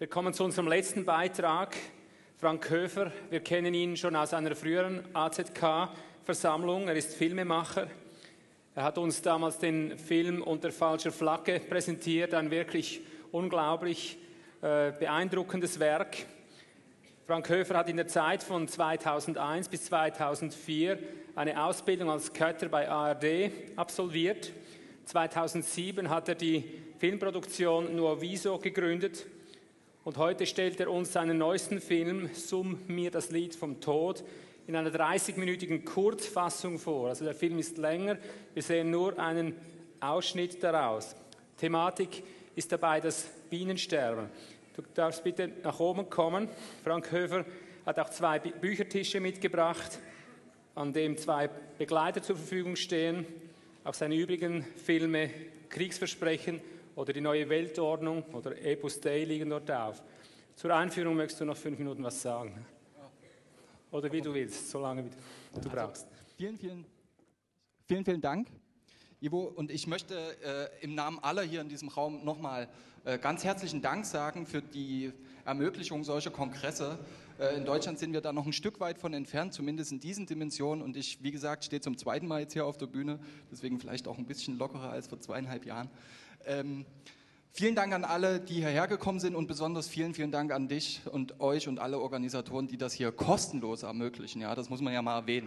Wir kommen zu unserem letzten Beitrag. Frank Höfer, wir kennen ihn schon aus einer früheren AZK-Versammlung. Er ist Filmemacher. Er hat uns damals den Film Unter falscher Flagge präsentiert, ein wirklich unglaublich beeindruckendes Werk. Frank Höfer hat in der Zeit von 2001 bis 2004 eine Ausbildung als Cutter bei ARD absolviert. 2007 hat er die Filmproduktion Nuoviso gegründet und heute stellt er uns seinen neuesten Film Summ mir das Lied vom Tod in einer 30-minütigen Kurzfassung vor. Also der Film ist länger, wir sehen nur einen Ausschnitt daraus. Thematik ist dabei das Bienensterben. Du darfst bitte nach oben kommen. Frank Höfer hat auch 2 Büchertische mitgebracht, an dem 2 Begleiter zur Verfügung stehen. Auch seine übrigen Filme Kriegsversprechen oder Die neue Weltordnung oder Epos Dei liegen dort auf. Zur Einführung möchtest du noch 5 Minuten was sagen? Oder wie du willst, so lange wie du brauchst. Vielen Dank, Ivo. Und ich möchte im Namen aller hier in diesem Raum nochmal ganz herzlichen Dank sagen für die Ermöglichung solcher Kongresse. In Deutschland sind wir da noch ein Stück weit von entfernt, zumindest in diesen Dimensionen. Und ich, wie gesagt, stehe zum 2. Mal jetzt hier auf der Bühne, deswegen vielleicht auch ein bisschen lockerer als vor 2,5 Jahren. Vielen Dank an alle, die hierher gekommen sind und besonders vielen Dank an dich und euch und alle Organisatoren, die das hier kostenlos ermöglichen. Ja, das muss man ja mal erwähnen.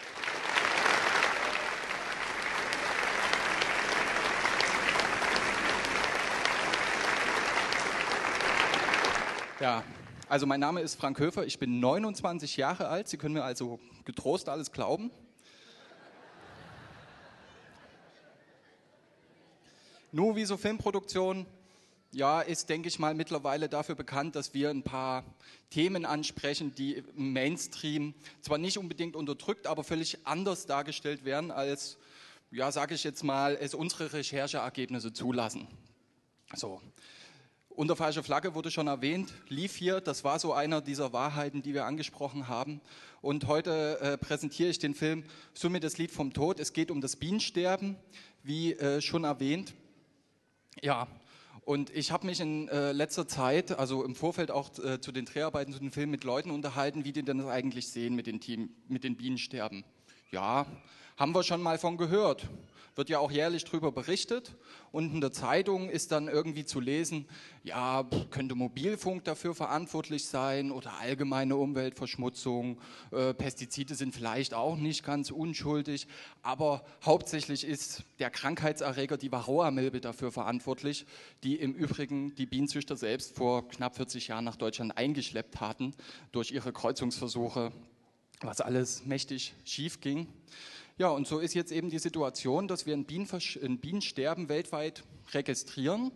Ja, also mein Name ist Frank Höfer, ich bin 29 Jahre alt, Sie können mir also getrost alles glauben. Nuoviso Filmproduktion, ja, ist, denke ich mal, mittlerweile dafür bekannt, dass wir ein paar Themen ansprechen, die im Mainstream zwar nicht unbedingt unterdrückt, aber völlig anders dargestellt werden, als, ja, sage ich jetzt mal, es unsere Rechercheergebnisse zulassen. So. Unter falscher Flagge wurde schon erwähnt, lief hier, das war so einer dieser Wahrheiten, die wir angesprochen haben. Und heute präsentiere ich den Film Summ mir das Lied vom Tod. Es geht um das Bienensterben, wie schon erwähnt. Ja, und ich habe mich in letzter Zeit, also im Vorfeld auch zu den Dreharbeiten zu dem Film mit Leuten unterhalten, wie die denn das eigentlich sehen mit den Bienensterben. Ja, haben wir schon mal von gehört. Wird ja auch jährlich darüber berichtet und in der Zeitung ist dann irgendwie zu lesen, ja, könnte Mobilfunk dafür verantwortlich sein oder allgemeine Umweltverschmutzung, Pestizide sind vielleicht auch nicht ganz unschuldig, aber hauptsächlich ist der Krankheitserreger, die Varroamilbe, dafür verantwortlich, die im Übrigen die Bienenzüchter selbst vor knapp 40 Jahren nach Deutschland eingeschleppt hatten durch ihre Kreuzungsversuche, was alles mächtig schief ging. Ja, und so ist jetzt eben die Situation, dass wir ein Bienensterben weltweit registrieren.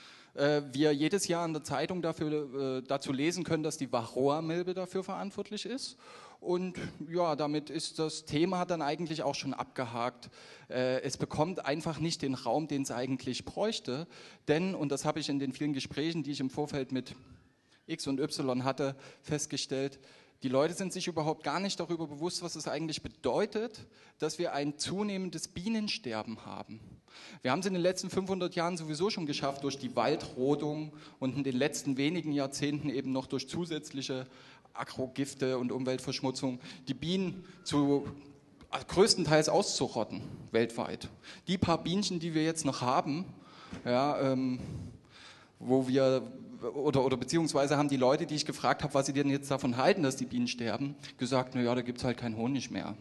Wir jedes Jahr in der Zeitung dazu lesen können, dass die Varroamilbe dafür verantwortlich ist. Und ja, damit ist das Thema dann eigentlich auch schon abgehakt. Es bekommt einfach nicht den Raum, den es eigentlich bräuchte. Denn, und das habe ich in den vielen Gesprächen, die ich im Vorfeld mit X und Y hatte, festgestellt, die Leute sind sich überhaupt gar nicht darüber bewusst, was es eigentlich bedeutet, dass wir ein zunehmendes Bienensterben haben. Wir haben es in den letzten 500 Jahren sowieso schon geschafft, durch die Waldrodung und in den letzten wenigen Jahrzehnten eben noch durch zusätzliche Agrogifte und Umweltverschmutzung die Bienen größtenteils auszurotten, weltweit. Die paar Bienchen, die wir jetzt noch haben, ja, wo wir oder beziehungsweise haben die Leute, die ich gefragt habe, was sie denn jetzt davon halten, dass die Bienen sterben, gesagt, naja, da gibt es halt keinen Honig mehr.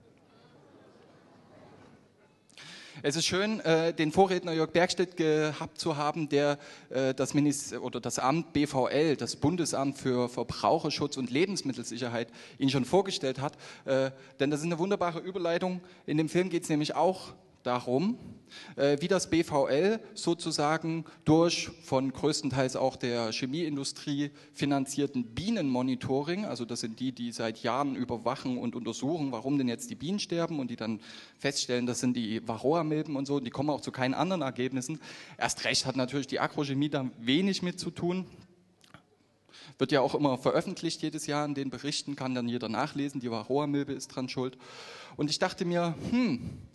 Es ist schön, den Vorredner Jörg Bergstedt gehabt zu haben, der das Amt BVL, das Bundesamt für Verbraucherschutz und Lebensmittelsicherheit, Ihnen schon vorgestellt hat. Denn das ist eine wunderbare Überleitung. In dem Film geht es nämlich auch darum, wie das BVL sozusagen durch von größtenteils auch der Chemieindustrie finanzierten Bienenmonitoring, also das sind die, die seit Jahren überwachen und untersuchen, warum denn jetzt die Bienen sterben und die dann feststellen, das sind die Varroamilben und so, und die kommen auch zu keinen anderen Ergebnissen. Erst recht hat natürlich die Agrochemie da wenig mit zu tun. Wird ja auch immer veröffentlicht jedes Jahr in den Berichten, kann dann jeder nachlesen, die Varroamilbe ist dran schuld. Und ich dachte mir,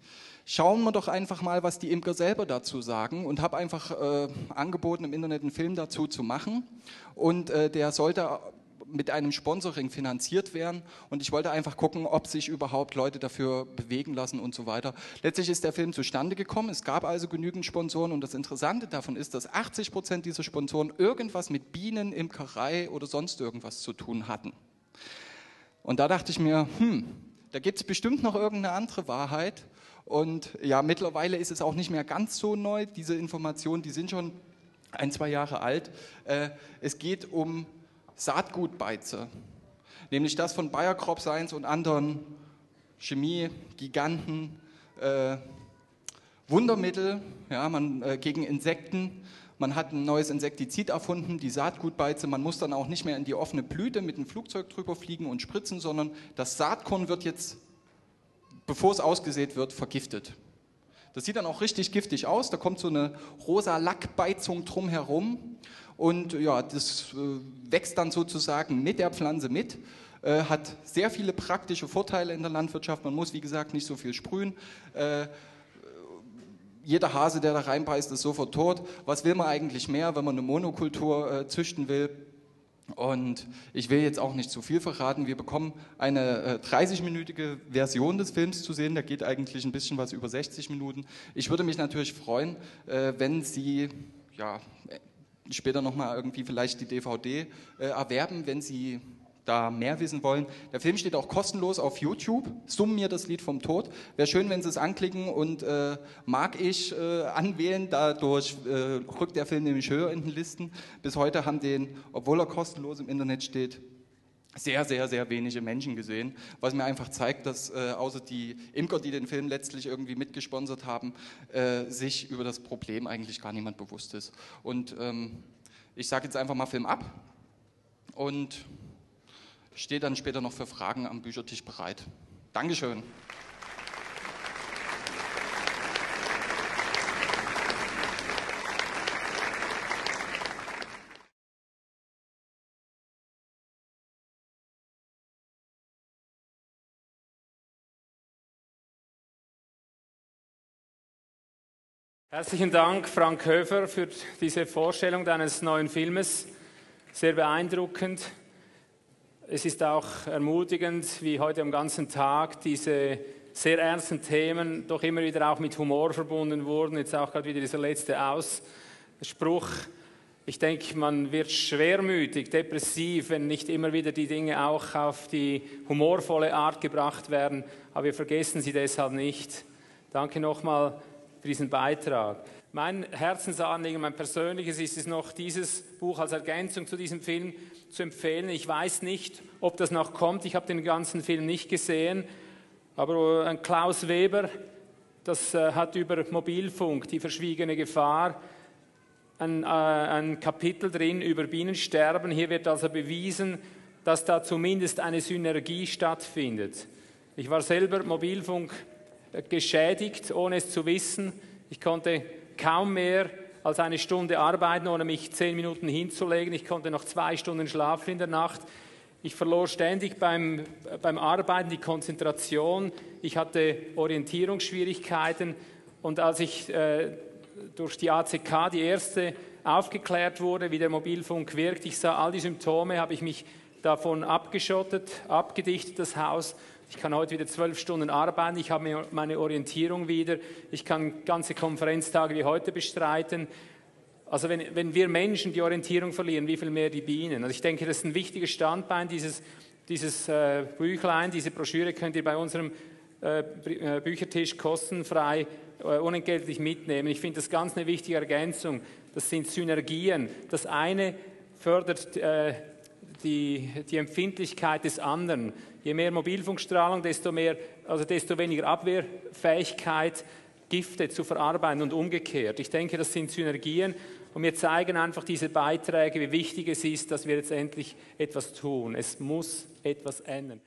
schauen wir doch einfach mal, was die Imker selber dazu sagen und habe einfach angeboten, im Internet einen Film dazu zu machen und der sollte mit einem Sponsoring finanziert werden und ich wollte einfach gucken, ob sich überhaupt Leute dafür bewegen lassen und so weiter. Letztlich ist der Film zustande gekommen, es gab also genügend Sponsoren und das Interessante davon ist, dass 80% dieser Sponsoren irgendwas mit Bienen, Imkerei oder sonst irgendwas zu tun hatten. Und da dachte ich mir, da gibt es bestimmt noch irgendeine andere Wahrheit. Und ja, mittlerweile ist es auch nicht mehr ganz so neu. Diese Informationen, die sind schon 1-2 Jahre alt. Es geht um Saatgutbeize, nämlich das von Bayer Crop Science und anderen Chemie-Giganten, Wundermittel gegen Insekten. Man hat ein neues Insektizid erfunden, die Saatgutbeize. Man muss dann auch nicht mehr in die offene Blüte mit dem Flugzeug drüber fliegen und spritzen, sondern das Saatkorn wird jetzt, bevor es ausgesät wird, vergiftet. Das sieht dann auch richtig giftig aus, da kommt so eine rosa Lackbeizung drumherum und ja, das wächst dann sozusagen mit der Pflanze mit, hat sehr viele praktische Vorteile in der Landwirtschaft, man muss wie gesagt nicht so viel sprühen, jeder Hase, der da reinbeißt, ist sofort tot. Was will man eigentlich mehr, wenn man eine Monokultur züchten will? Und ich will jetzt auch nicht zu viel verraten, wir bekommen eine 30-minütige Version des Films zu sehen, der geht eigentlich ein bisschen was über 60 Minuten. Ich würde mich natürlich freuen, wenn Sie später nochmal irgendwie vielleicht die DVD erwerben, wenn Sie da mehr wissen wollen. Der Film steht auch kostenlos auf YouTube, Summ mir das Lied vom Tod. Wäre schön, wenn Sie es anklicken und mag ich anwählen, dadurch rückt der Film nämlich höher in den Listen. Bis heute haben den, obwohl er kostenlos im Internet steht, sehr, sehr, sehr wenige Menschen gesehen, was mir einfach zeigt, dass außer die Imker, die den Film letztlich irgendwie mitgesponsert haben, sich über das Problem eigentlich gar niemand bewusst ist. Und ich sage jetzt einfach mal Film ab und stehe dann später noch für Fragen am Büchertisch bereit. Dankeschön. Herzlichen Dank, Frank Höfer, für diese Vorstellung deines neuen Filmes. Sehr beeindruckend. Es ist auch ermutigend, wie heute am ganzen Tag diese sehr ernsten Themen doch immer wieder auch mit Humor verbunden wurden. Jetzt auch gerade wieder dieser letzte Ausspruch. Ich denke, man wird schwermütig, depressiv, wenn nicht immer wieder die Dinge auch auf die humorvolle Art gebracht werden. Aber wir vergessen sie deshalb nicht. Danke nochmal für diesen Beitrag. Mein Herzensanliegen, mein persönliches ist es noch, dieses Buch als Ergänzung zu diesem Film zu empfehlen. Ich weiß nicht, ob das noch kommt. Ich habe den ganzen Film nicht gesehen. Aber Klaus Weber, das hat über Mobilfunk, die verschwiegene Gefahr, ein Kapitel drin über Bienensterben. Hier wird also bewiesen, dass da zumindest eine Synergie stattfindet. Ich war selber Mobilfunk geschädigt, ohne es zu wissen. Ich konnte kaum mehr als eine Stunde arbeiten, ohne mich 10 Minuten hinzulegen. Ich konnte noch 2 Stunden schlafen in der Nacht. Ich verlor ständig beim Arbeiten die Konzentration. Ich hatte Orientierungsschwierigkeiten. Und als ich durch die ACK, die erste, aufgeklärt wurde, wie der Mobilfunk wirkt, ich sah all die Symptome, habe ich mich davon abgeschottet, abgedichtet, das Haus. Ich kann heute wieder 12 Stunden arbeiten, ich habe meine Orientierung wieder, ich kann ganze Konferenztage wie heute bestreiten. Also wenn wir Menschen die Orientierung verlieren, wie viel mehr die Bienen? Also ich denke, das ist ein wichtiges Standbein, dieses Büchlein, diese Broschüre könnt ihr bei unserem Büchertisch kostenfrei, unentgeltlich mitnehmen. Ich finde das ganz eine wichtige Ergänzung. Das sind Synergien. Das eine fördert die Empfindlichkeit des anderen. Je mehr Mobilfunkstrahlung, desto weniger Abwehrfähigkeit, Gifte zu verarbeiten und umgekehrt. Ich denke, das sind Synergien und mir zeigen einfach diese Beiträge, wie wichtig es ist, dass wir jetzt endlich etwas tun. Es muss etwas ändern.